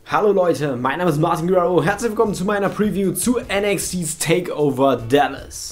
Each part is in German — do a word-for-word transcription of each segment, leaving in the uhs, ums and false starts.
Hallo Leute, mein Name ist Martin Guerrero, herzlich willkommen zu meiner Preview zu N X T's Takeover Dallas.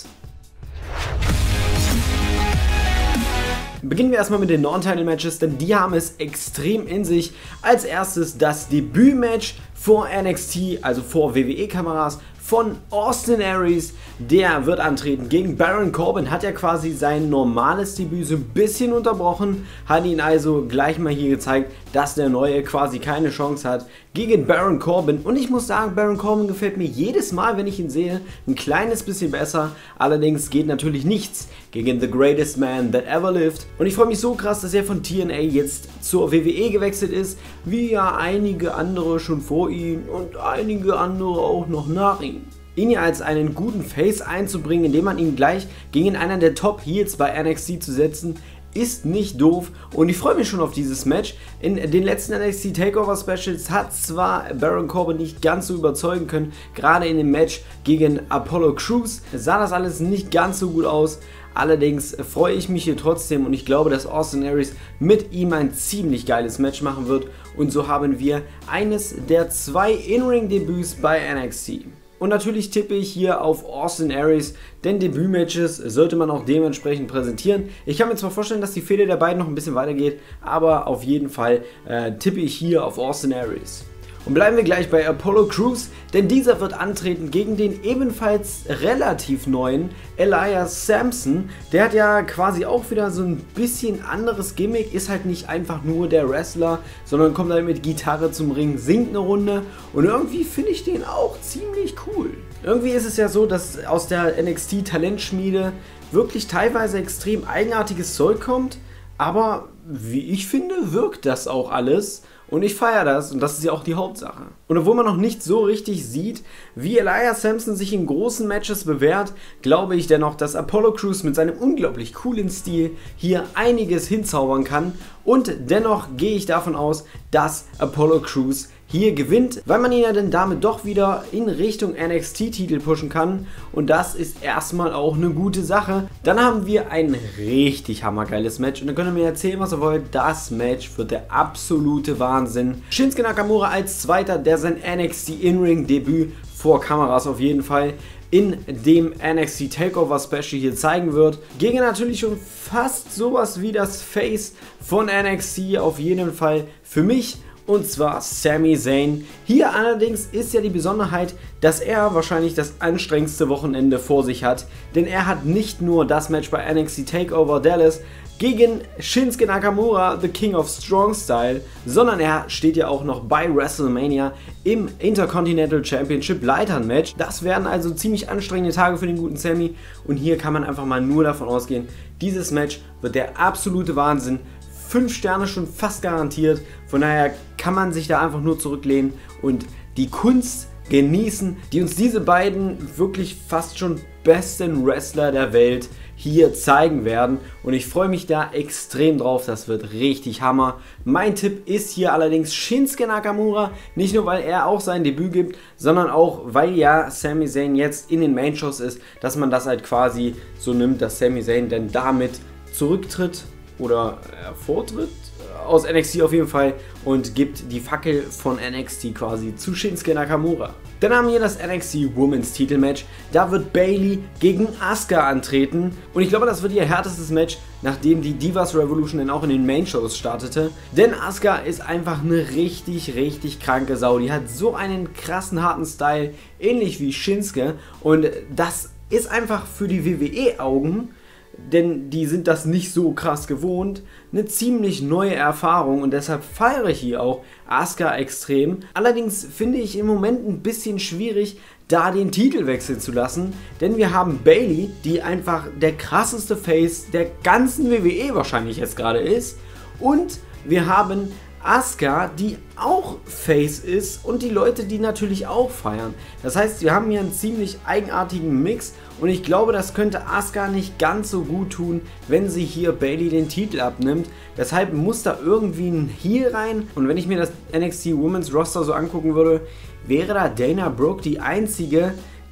Beginnen wir erstmal mit den Non-Title-Matches, denn die haben es extrem in sich. Als erstes das Debütmatch vor N X T, also vor W W E-Kameras, von Austin Aries. Der wird antreten gegen Baron Corbin, hat ja quasi sein normales Debüt so ein bisschen unterbrochen, hat ihn also gleich mal hier gezeigt, dass der Neue quasi keine Chance hat gegen Baron Corbin. Und ich muss sagen, Baron Corbin gefällt mir jedes Mal, wenn ich ihn sehe, ein kleines bisschen besser. Allerdings geht natürlich nichts gegen The Greatest Man That Ever Lived. Und ich freue mich so krass, dass er von T N A jetzt zur W W E gewechselt ist, wie ja einige andere schon vor ihm und einige andere auch noch nach ihm. Ihn ja als einen guten Face einzubringen, indem man ihn gleich gegen einer der Top Heels bei N X T zu setzen, ist nicht doof und ich freue mich schon auf dieses Match. In den letzten N X T Takeover Specials hat zwar Baron Corbin nicht ganz so überzeugen können, gerade in dem Match gegen Apollo Crews sah das alles nicht ganz so gut aus. Allerdings freue ich mich hier trotzdem und ich glaube, dass Austin Aries mit ihm ein ziemlich geiles Match machen wird und so haben wir eines der zwei In-Ring-Debüts bei N X T. Und natürlich tippe ich hier auf Austin Aries, denn Debütmatches sollte man auch dementsprechend präsentieren. Ich kann mir zwar vorstellen, dass die Fehde der beiden noch ein bisschen weitergeht, aber auf jeden Fall äh, tippe ich hier auf Austin Aries. Und bleiben wir gleich bei Apollo Crews, denn dieser wird antreten gegen den ebenfalls relativ neuen Elias Samson. Der hat ja quasi auch wieder so ein bisschen anderes Gimmick, ist halt nicht einfach nur der Wrestler, sondern kommt halt mit Gitarre zum Ring, singt eine Runde und irgendwie finde ich den auch ziemlich cool. Irgendwie ist es ja so, dass aus der N X T Talentschmiede wirklich teilweise extrem eigenartiges Zeug kommt, aber wie ich finde, wirkt das auch alles. Und ich feiere das und das ist ja auch die Hauptsache. Und obwohl man noch nicht so richtig sieht, wie Elias Samson sich in großen Matches bewährt, glaube ich dennoch, dass Apollo Crews mit seinem unglaublich coolen Stil hier einiges hinzaubern kann. Und dennoch gehe ich davon aus, dass Apollo Crews hier gewinnt, weil man ihn ja dann damit doch wieder in Richtung N X T-Titel pushen kann und das ist erstmal auch eine gute Sache. Dann haben wir ein richtig hammergeiles Match und dann könnt ihr mir erzählen, was ihr wollt. Das Match wird der absolute Wahnsinn. Shinsuke Nakamura als Zweiter, der sein N X T In-Ring-Debüt vor Kameras auf jeden Fall in dem N X T Takeover Special hier zeigen wird. Gegen natürlich schon fast sowas wie das Face von N X T auf jeden Fall für mich. Und zwar Sami Zayn. Hier allerdings ist ja die Besonderheit, dass er wahrscheinlich das anstrengendste Wochenende vor sich hat. Denn er hat nicht nur das Match bei N X T Takeover Dallas gegen Shinsuke Nakamura, The King of Strong Style, sondern er steht ja auch noch bei WrestleMania im Intercontinental Championship Leitern-Match. Das werden also ziemlich anstrengende Tage für den guten Sami und hier kann man einfach mal nur davon ausgehen, dieses Match wird der absolute Wahnsinn. fünf Sterne schon fast garantiert, von daher kann man sich da einfach nur zurücklehnen und die Kunst genießen, die uns diese beiden wirklich fast schon besten Wrestler der Welt hier zeigen werden und ich freue mich da extrem drauf, das wird richtig Hammer. Mein Tipp ist hier allerdings Shinsuke Nakamura, nicht nur weil er auch sein Debüt gibt, sondern auch weil ja Sami Zayn jetzt in den Main-Shows ist, dass man das halt quasi so nimmt, dass Sami Zayn dann damit zurücktritt oder hervortritt aus N X T auf jeden Fall und gibt die Fackel von N X T quasi zu Shinsuke Nakamura. Dann haben wir das N X T Women's Titelmatch. Da wird Bayley gegen Asuka antreten und ich glaube, das wird ihr härtestes Match, nachdem die Divas Revolution dann auch in den Main-Shows startete. Denn Asuka ist einfach eine richtig, richtig kranke Sau. Die hat so einen krassen, harten Style, ähnlich wie Shinsuke und das ist einfach für die W W E-Augen, denn die sind das nicht so krass gewohnt, eine ziemlich neue Erfahrung und deshalb feiere ich hier auch Asuka extrem. Allerdings finde ich im Moment ein bisschen schwierig, da den Titel wechseln zu lassen, denn wir haben Bayley, die einfach der krasseste Face der ganzen W W E wahrscheinlich jetzt gerade ist und wir haben Asuka, die auch Face ist und die Leute, die natürlich auch feiern. Das heißt, wir haben hier einen ziemlich eigenartigen Mix und ich glaube, das könnte Asuka nicht ganz so gut tun, wenn sie hier Bayley den Titel abnimmt. Deshalb muss da irgendwie ein Heel rein und wenn ich mir das N X T Women's Roster so angucken würde, wäre da Dana Brooke die einzige,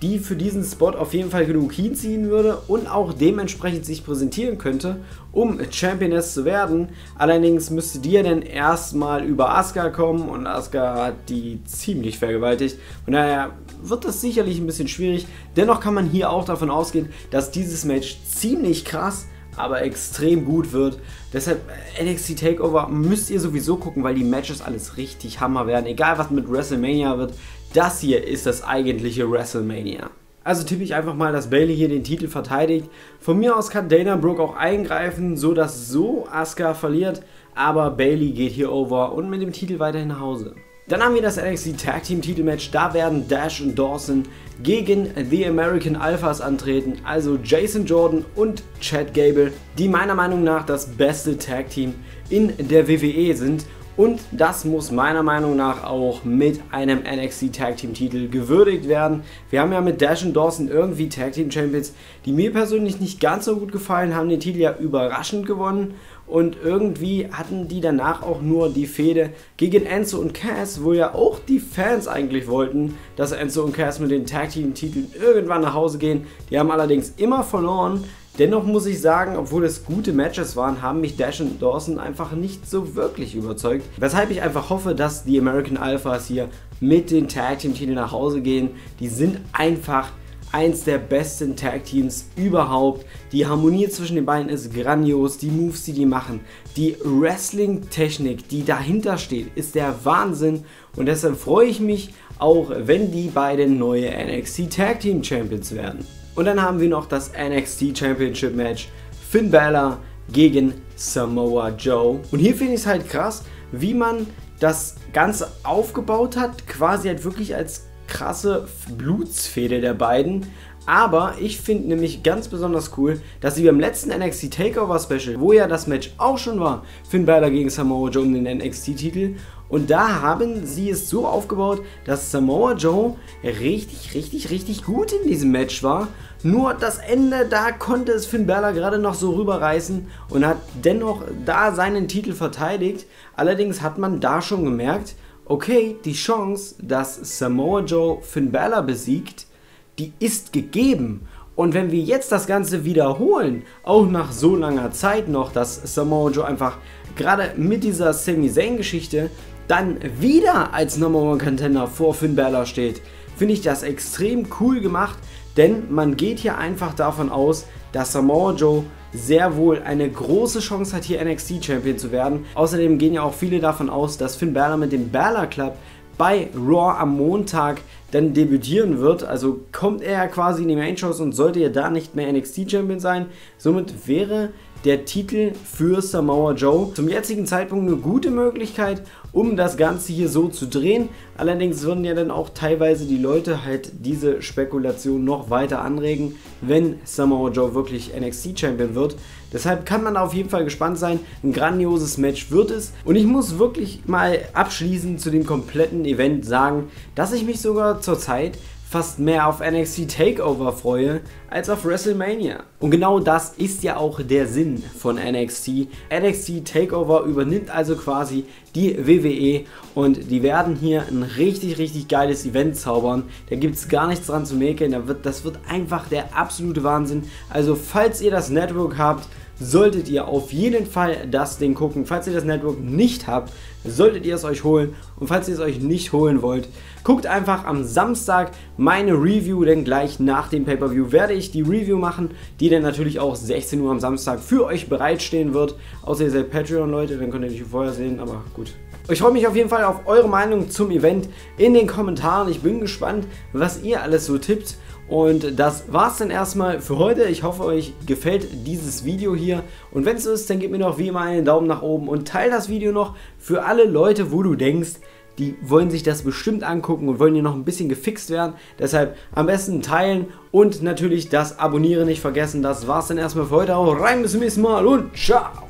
die für diesen Spot auf jeden Fall genug hinziehen würde und auch dementsprechend sich präsentieren könnte, um Championess zu werden. Allerdings müsste die ja dann erstmal über Asuka kommen und Asuka hat die ziemlich vergewaltigt. Von daher wird das sicherlich ein bisschen schwierig. Dennoch kann man hier auch davon ausgehen, dass dieses Match ziemlich krass, aber extrem gut wird. Deshalb N X T Takeover müsst ihr sowieso gucken, weil die Matches alles richtig Hammer werden. Egal was mit WrestleMania wird, das hier ist das eigentliche WrestleMania. Also tippe ich einfach mal, dass Bayley hier den Titel verteidigt. Von mir aus kann Dana Brooke auch eingreifen, so dass so Asuka verliert. Aber Bayley geht hier over und mit dem Titel weiterhin nach Hause. Dann haben wir das N X T Tag Team Titelmatch. Da werden Dash und Dawson gegen The American Alphas antreten, also Jason Jordan und Chad Gable, die meiner Meinung nach das beste Tag Team in der W W E sind. Und das muss meiner Meinung nach auch mit einem N X T Tag Team Titel gewürdigt werden. Wir haben ja mit Dash und Dawson irgendwie Tag Team Champions, die mir persönlich nicht ganz so gut gefallen, haben den Titel ja überraschend gewonnen. Und irgendwie hatten die danach auch nur die Fehde gegen Enzo und Cass, wo ja auch die Fans eigentlich wollten, dass Enzo und Cass mit den Tag Team Titeln irgendwann nach Hause gehen. Die haben allerdings immer verloren. Dennoch muss ich sagen, obwohl es gute Matches waren, haben mich Dash und Dawson einfach nicht so wirklich überzeugt. Weshalb ich einfach hoffe, dass die American Alphas hier mit den Tag Team Titeln nach Hause gehen. Die sind einfach eins der besten Tag Teams überhaupt. Die Harmonie zwischen den beiden ist grandios. Die Moves, die die machen, die Wrestling-Technik, die dahinter steht, ist der Wahnsinn. Und deshalb freue ich mich auch, wenn die beiden neue N X T Tag Team Champions werden. Und dann haben wir noch das N X T Championship Match. Finn Balor gegen Samoa Joe. Und hier finde ich es halt krass, wie man das Ganze aufgebaut hat. Quasi halt wirklich als krasse Blutsfehde der beiden. Aber ich finde nämlich ganz besonders cool, dass sie beim letzten N X T Takeover Special, wo ja das Match auch schon war, Finn Balor gegen Samoa Joe um den N X T-Titel. Und da haben sie es so aufgebaut, dass Samoa Joe richtig, richtig, richtig gut in diesem Match war. Nur das Ende, da konnte es Finn Balor gerade noch so rüberreißen und hat dennoch da seinen Titel verteidigt. Allerdings hat man da schon gemerkt, okay, die Chance, dass Samoa Joe Finn Balor besiegt, die ist gegeben. Und wenn wir jetzt das Ganze wiederholen, auch nach so langer Zeit noch, dass Samoa Joe einfach gerade mit dieser Sami Zayn-Geschichte dann wieder als Number One Contender vor Finn Balor steht, finde ich das extrem cool gemacht, denn man geht hier einfach davon aus, dass Samoa Joe sehr wohl eine große Chance hat, hier N X T Champion zu werden. Außerdem gehen ja auch viele davon aus, dass Finn Balor mit dem Balor Club bei Raw am Montag dann debütieren wird. Also kommt er quasi in die Main-Shows und sollte er da nicht mehr N X T Champion sein. Somit wäre der Titel für Samoa Joe zum jetzigen Zeitpunkt eine gute Möglichkeit, um das Ganze hier so zu drehen. Allerdings würden ja dann auch teilweise die Leute halt diese Spekulation noch weiter anregen, wenn Samoa Joe wirklich N X T Champion wird. Deshalb kann man auf jeden Fall gespannt sein. Ein grandioses Match wird es. Und ich muss wirklich mal abschließend zu dem kompletten Event sagen, dass ich mich sogar zurzeit fast mehr auf N X T Takeover freue als auf WrestleMania. Und genau das ist ja auch der Sinn von N X T. N X T Takeover übernimmt also quasi die W W E und die werden hier ein richtig, richtig geiles Event zaubern. Da gibt es gar nichts dran zu mäkeln. Da wird, das wird einfach der absolute Wahnsinn. Also falls ihr das Network habt, solltet ihr auf jeden Fall das Ding gucken. Falls ihr das Network nicht habt, solltet ihr es euch holen. Und falls ihr es euch nicht holen wollt, guckt einfach am Samstag meine Review, denn gleich nach dem Pay-Per-View werde ich die Review machen, die dann natürlich auch sechzehn Uhr am Samstag für euch bereitstehen wird. Außer ihr seid Patreon-Leute, dann könnt ihr die vorher sehen, aber gut. Ich freue mich auf jeden Fall auf eure Meinung zum Event in den Kommentaren. Ich bin gespannt, was ihr alles so tippt. Und das war's dann erstmal für heute. Ich hoffe, euch gefällt dieses Video hier. Und wenn es so ist, dann gebt mir doch wie immer einen Daumen nach oben und teilt das Video noch für alle Leute, wo du denkst, die wollen sich das bestimmt angucken und wollen hier noch ein bisschen gefixt werden. Deshalb am besten teilen und natürlich das Abonnieren nicht vergessen. Das war's dann erstmal für heute. Auch rein, bis zum nächsten Mal und ciao!